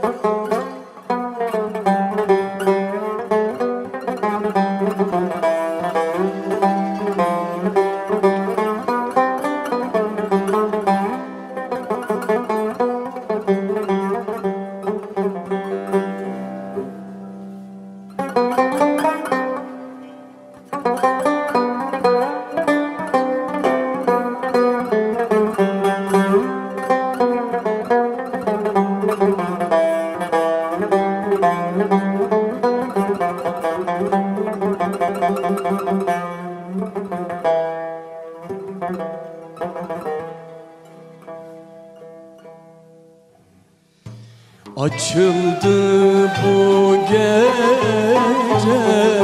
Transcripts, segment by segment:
Açıldı bu gece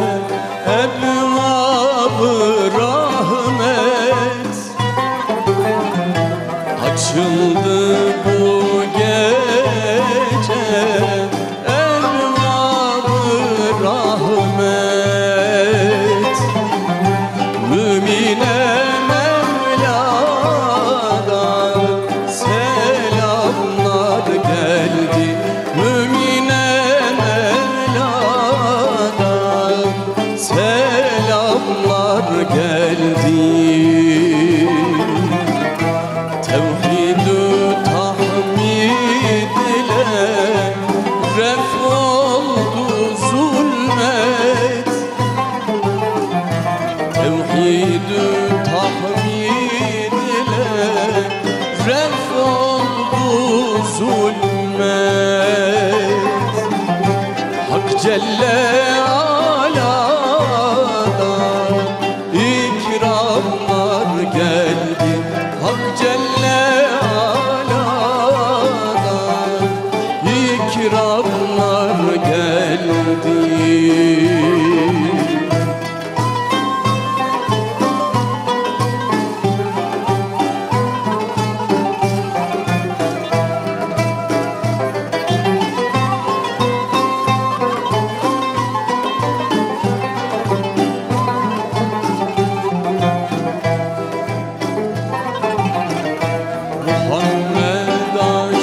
ebvab-ı rahmet. Açıldı bu gece ebvab-ı rahmet. Mümine Mevla'dan selamlar geldi. Mümine Mevla'dan selamlar geldi. Tevhid-ü tahmid ile ref oldu zulmet. Tevhid-ü tahmid ile ref oldu zulmet. Hak Celle Ala'dan ikramlar geldi. Hak Celle Ala'dan ikramlar geldi. Muhammed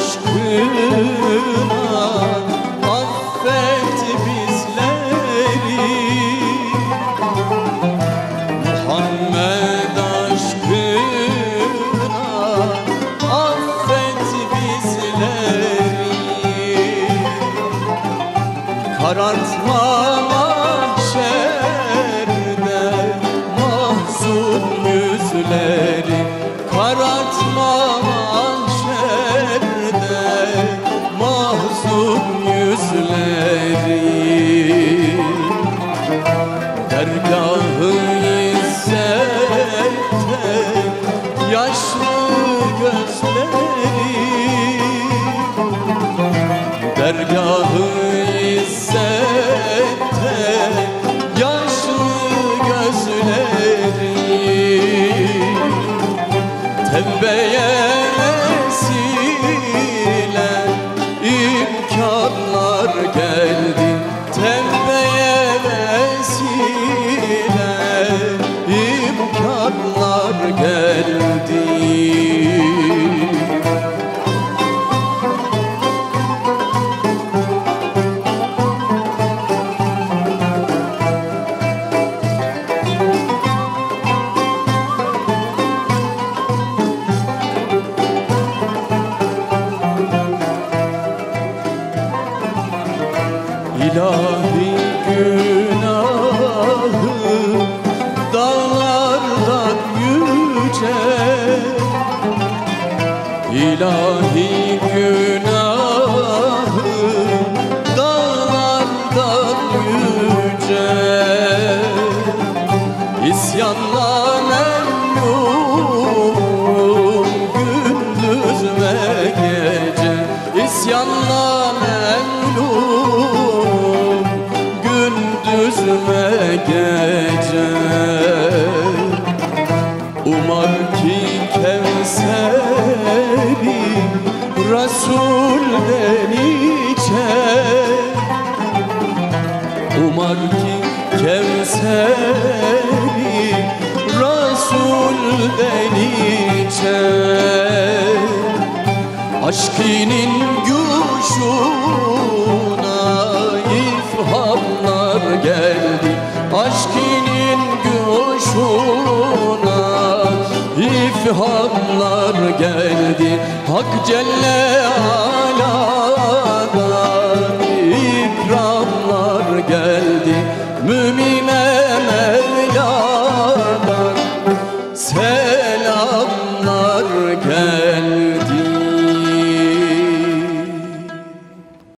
aşkına affet bizleri. Muhammed aşkına affet bizleri. Karartma mahşerde mahzun yüzleri. Karartma mahşerde mahzun yüzleri. Dergâh-ı izzette yaşlı gözleri. Dergâh-ı izzette yaşlı gözleri. Tevbeye vesile imkanlar geldi. Tevbeye vesile imkanlar geldi. İlahi günahı dağlardan yüce. İlahi günahı dağlardan yüce. İsyanla memnun gündüz ve gece. İsyanla memnun gündüz ve gece. Umar ki Kevser'i Resul'den içer. Umar ki Kevser'i Resul'den içer. Aşkının guşu huzuruna ifhamlar geldi. Hak Celle Ala